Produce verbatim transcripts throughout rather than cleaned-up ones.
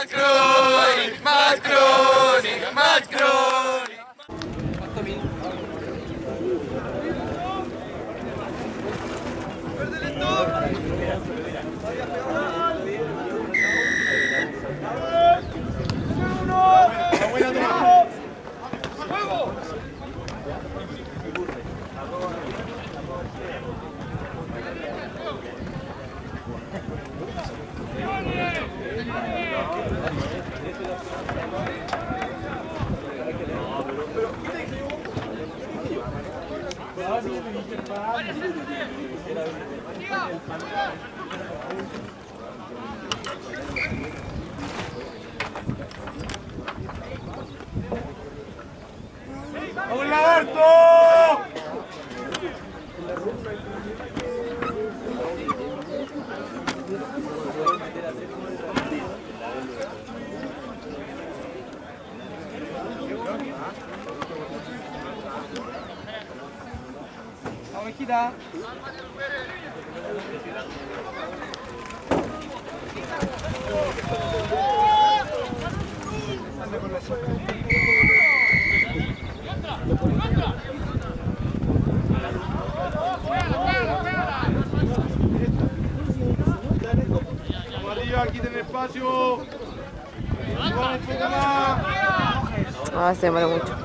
Macron, Macron, Macron. ¡Vamos, lagarto! Ovejita. Vamos arriba, quiten espacio. Iván, un poco más. Ah, se demoró mucho.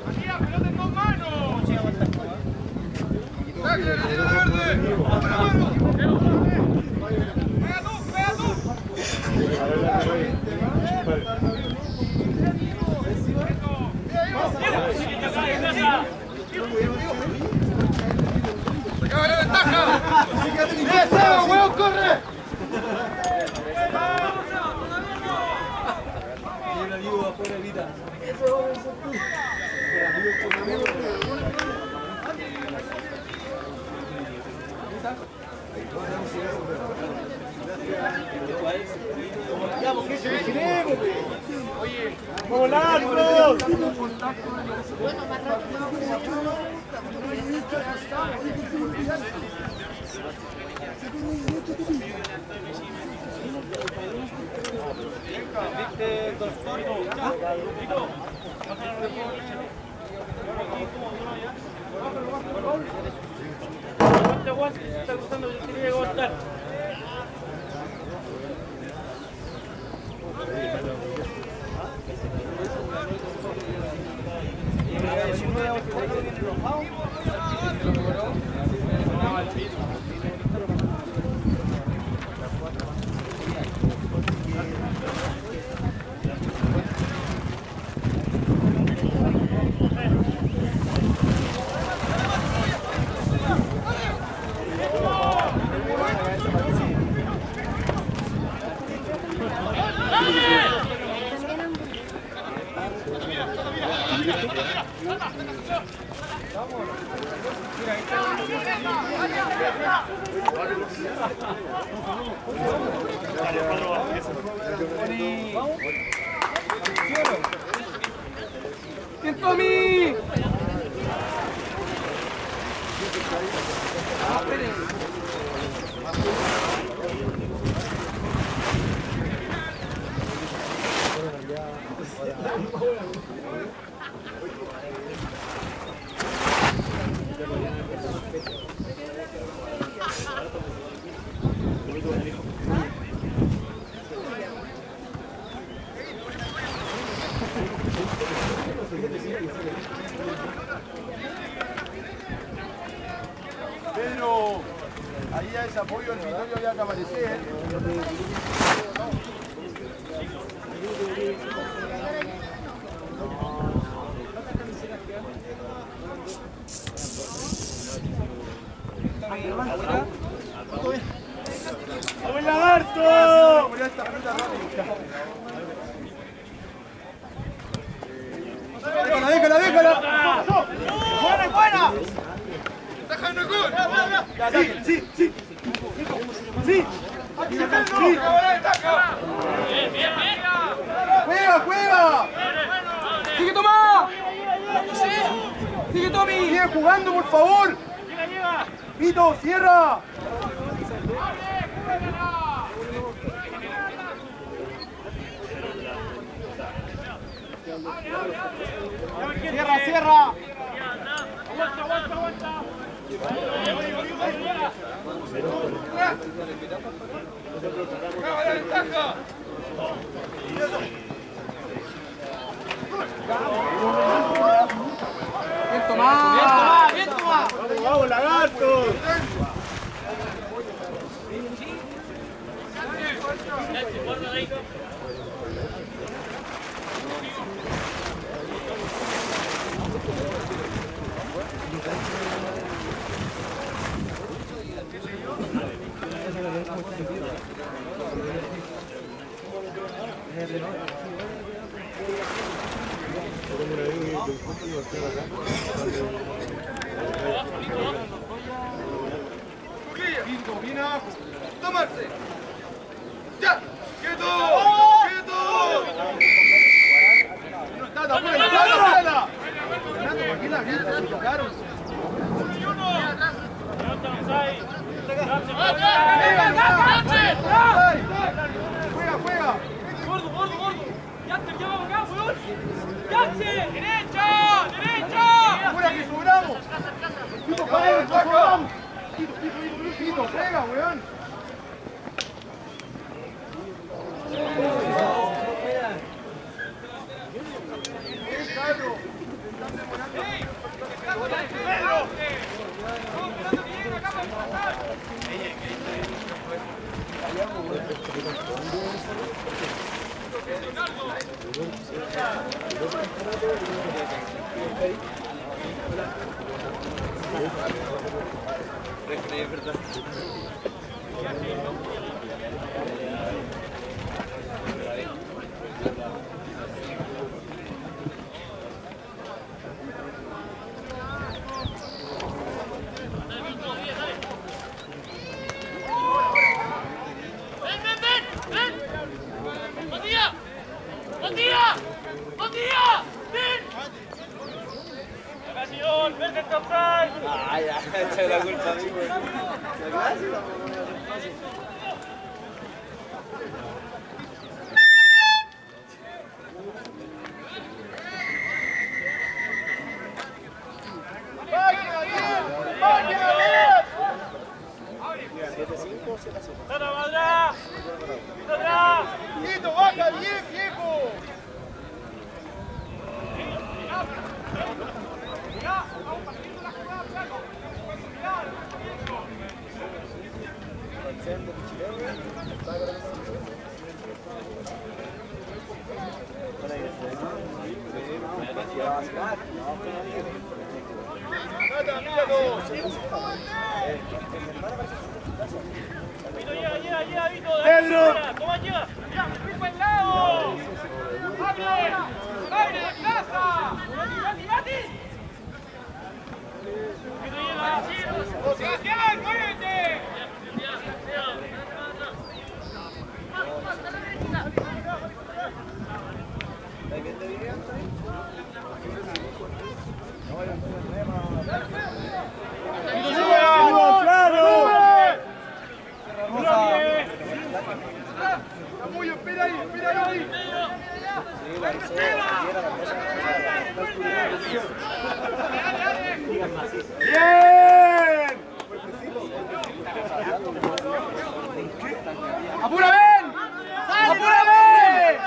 ¡Esa, weón, corre! ¡Vamos, largo! ¿Viste el doctor? Aguanta, aguanta, se está cruzando, yo quería aguantar. ¡Bien, Tommy! Pedro, ahí a ese apoyo al Vitorio había que aparecer. ¡Vamos, el lagarto! ¡Déjala, déjala, déjala! ¡Buena, buena! ¡Déjame gol! ¡Sí, sí, sí! ¡Sí! ¡Sí! ¡Juega, juega! ¡Sigue, Tomás! ¡Sigue, Tommy! ¡Sigue jugando, por favor! ¡Pito, cierra! Cierra, cierra. Aguanta, aguanta, aguanta. ¡Brava la ventaja! Bien tomado. Bien tomado. ¡Vamos, vamos, lagartos! Cuclilla. Bien abajo. Tomarse. ¡Ya! ¡Quieto! ¡Quieto! Tata, apúrala, Tata, apúrala. Fernando, tranquila, bien, se tocaron. Juega, juega. Gordo, gordo, gordo. Ya te llevamos acá, weón. ¡Yache! ¡Derecha! ¡Derecha! Apura que sobramos. Quito, para que sobramos. Quito, quito, quito, quito, juega, weón. Bien, Carlos. Ah, ya, echa la culpa a mí, güey. ¡Máquina bien! ¡Máquina bien! ¡Tata, madra! ¡Tata! ¡Quito, baja bien, viejo! Nada, míralo. Vito, llega, llega, llega, Vito. Pedro. ¿Cómo llega? ¡Ya, Vito al lado! ¡Abre! ¡Abre la casa! ¡Bati, bati! Vito llega. ¡Sebastián, muévete! ¡Vamos, claro! Camuyo, espera ahí, espera ahí. ¡Bien! ¡Apura, ven! ¡Apura, ven!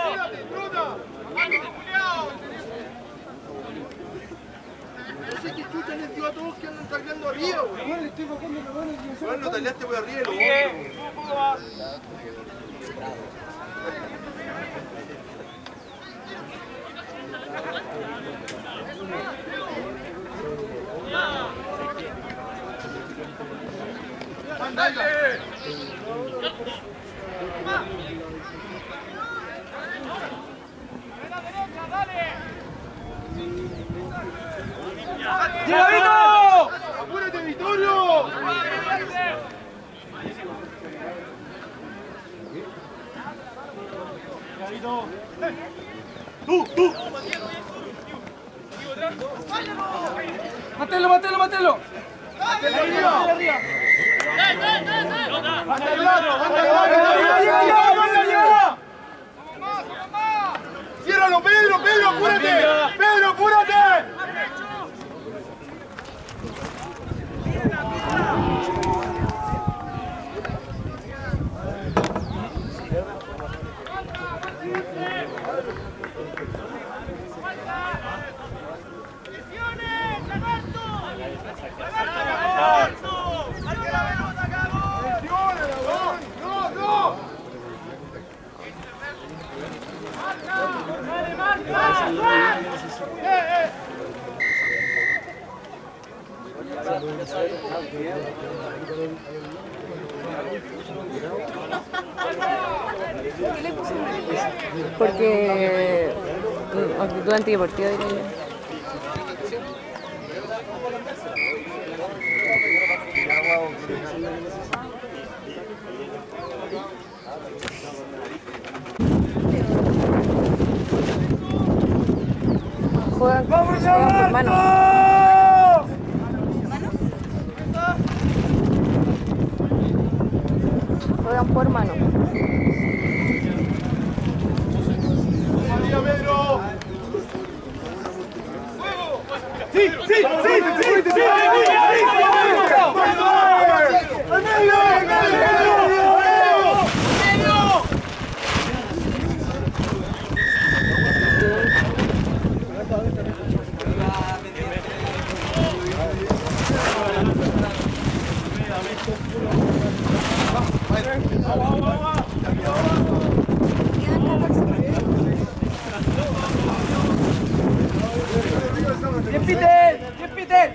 No sé qué chucha les dio a todos que andan cargando arriba, güey. Bueno, le estoy bajando la mano y bueno, no tallaste por arriba y lo ¡Andale! ¡Llega Vito! ¡Apúrate, Vittorio! ¡Tú, tú! ¡Matelo, matelo, matelo! ¡Matelo arriba! ¡Anda al lado! ¡Anda al lado! ¡Cierra ¡Apúralo, Pedro! ¡Pedro, apúrate! ¡Pedro, apúrate! Porque mm, actitud antideportiva diría yo. Juegan, juegan por mano. Juegan por mano. ¡María, Pedro! ¡Sí, sí, sí! ¡Sí, sí, sí! ¡Al medio! ¡Al medio! ¡Bien, Peter! ¡Bien, Peter!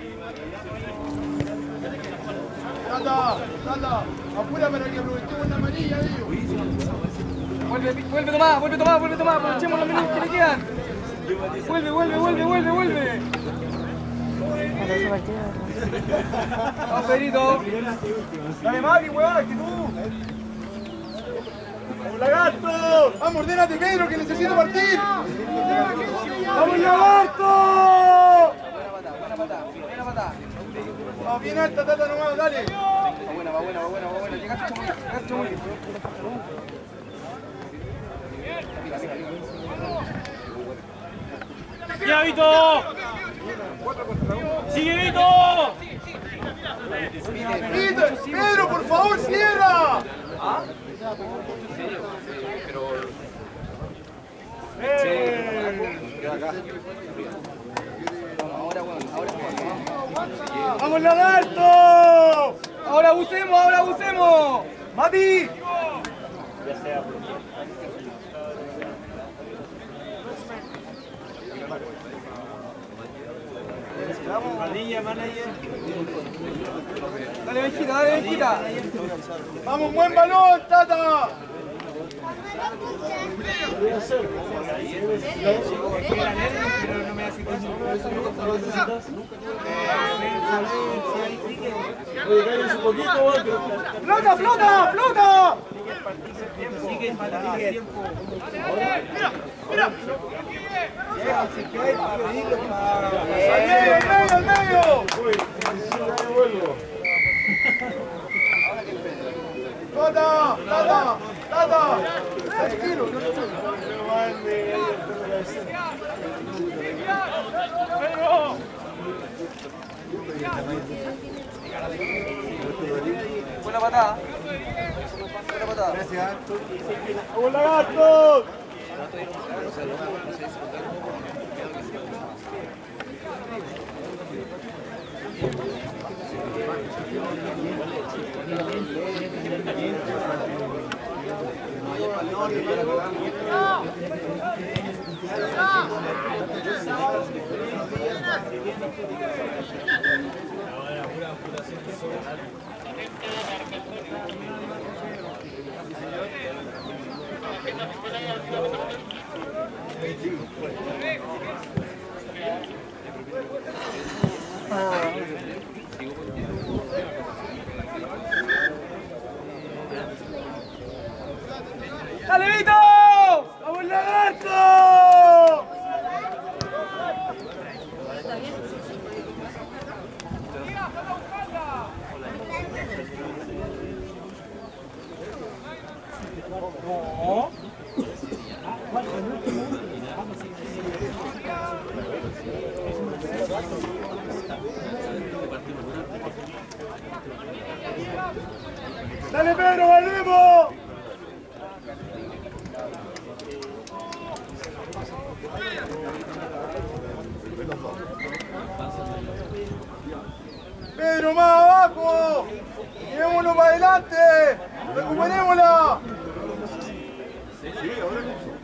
¡Nada! ¡Nada! ¡Apura para que aprovechemos la amarilla de ellos! Vuelve, vuelve Tomás, vuelve Tomás, vuelve Tomás, aprovechemos los minutos que le quedan. Vuelve, vuelve, vuelve, vuelve, vuelve. Para ese partido. Vamos, Pedrito. ¡Dale, Mari, huevón, que tú! ¡Vamos, lagarto! ¡Vamos, ordénate, Pedro, que necesito partir! ¡Vamos, lagarto! Buena patada, buena patada, buena patada. ¡Vamos, bien alta, Tata, nomás, dale! Va buena, va buena, va buena, va buena. Llegaste, Chamuy, llegaste, Chamuy. ¡Ya, Vito! ¡Sigue, Vito! Peter, ¡Pedro, por favor, cierra! Ahora, bueno, ahora, bueno. ¡Vamos, lagarto! Ahora abusemos, ahora abusemos. ¡Mati! Manilla, manager. Dale, Benjita, dale, Benjita. ¡Vamos, buen balón, Tata! ¡Flota, flota, flota! ¡Al medio, al medio, al medio! ¡Tata! ¡Tata! ¡Tata! Tranquilo, Buena patada. Buena patada. Gracias. ¡Vamos, lagarto! ¡Dale, Vito! ¡Vamos, lagarto! No. ¡Dale, Pedro, volvemos! Pedro, más abajo. Llevémonos para adelante. Recuperémosla. Sí, ahora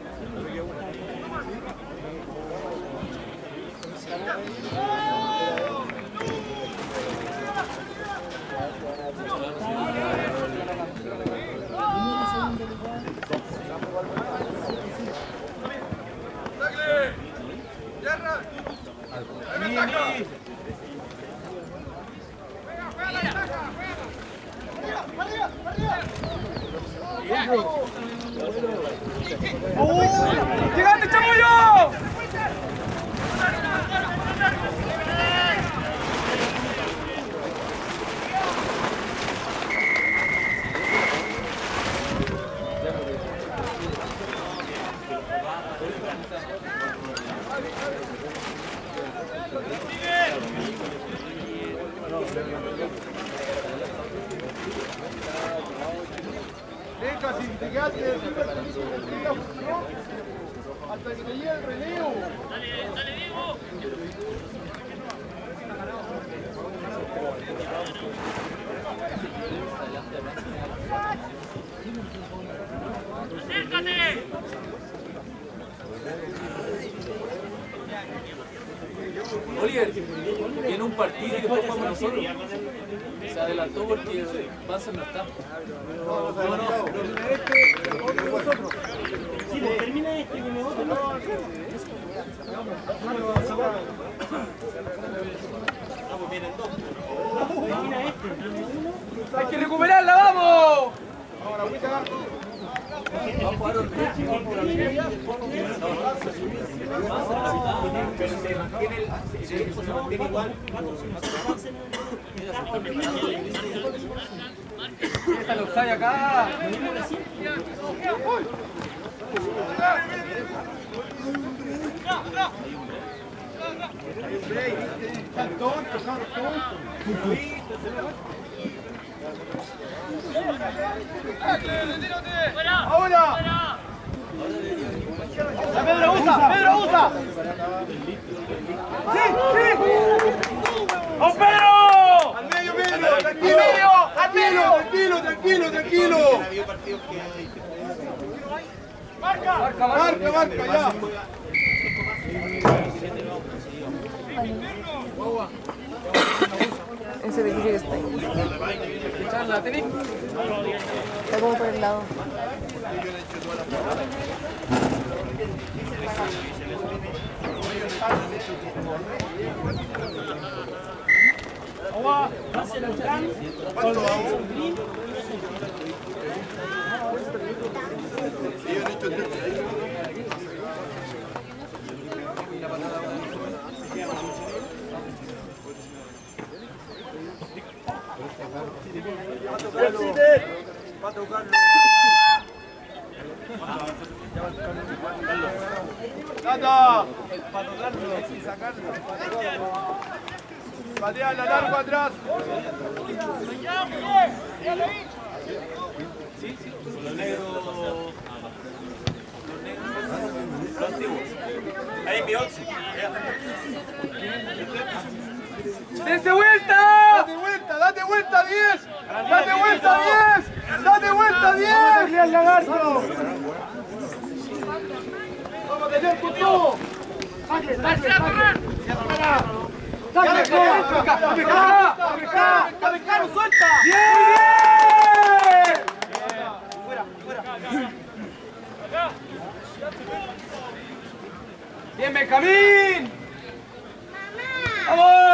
¡Llegante, chamullo! Venga, si te quedaste hasta que te llegue el relevo. Dale, dale, Diego. ¡Acércate! Oliver, tiene un partido y después jugamos nosotros. Se adelantó porque Banzer no está. No, no, no. Sí, pues termina este que me voto. Termina este. ¡Hay que recuperarla, vamos! Ahora, voy a cagar. Va a jugar Ortiz. Pero se mantiene el equipo, se mantiene igual. ¡Déjalo, Xay, acá! Están tontos, son tontos. ¡Ahora! ¡Pedro, usa! ¡Pedro, usa! ¡Sí, sí! ¡Oh, Pedro! ¡Al medio, Pedro! ¡Tranquilo! ¡Al medio! ¡Tranquilo, tranquilo, tranquilo! ¡Marca! ¡Marca, Marca, marca, ya. Ese de que está ahí. ¡Charla, tenés! Está como por el lado. ¡Agua! ¿Cuánto vamos? Va a tocarlo. ¡Nada! Para tocarlo, sí, sacarlo. Pateala largo atrás. Sí, sí, los negros. Los antiguos. Ahí mi once. ¡Dense vuelta! ¡Date vuelta, date vuelta, diez! ¡Date vuelta, diez! ¡Date vuelta, diez! ¡El lagarto! ¡Vamos a tener con todo! ¡Saque, saque, saque! ¡Dame acá! ¡Dame acá! ¡Dame acá! ¡Dame acá, no suelta! ¡Bien! ¡Fuera, fuera! ¡Bien, Benjamín! ¡Vamos!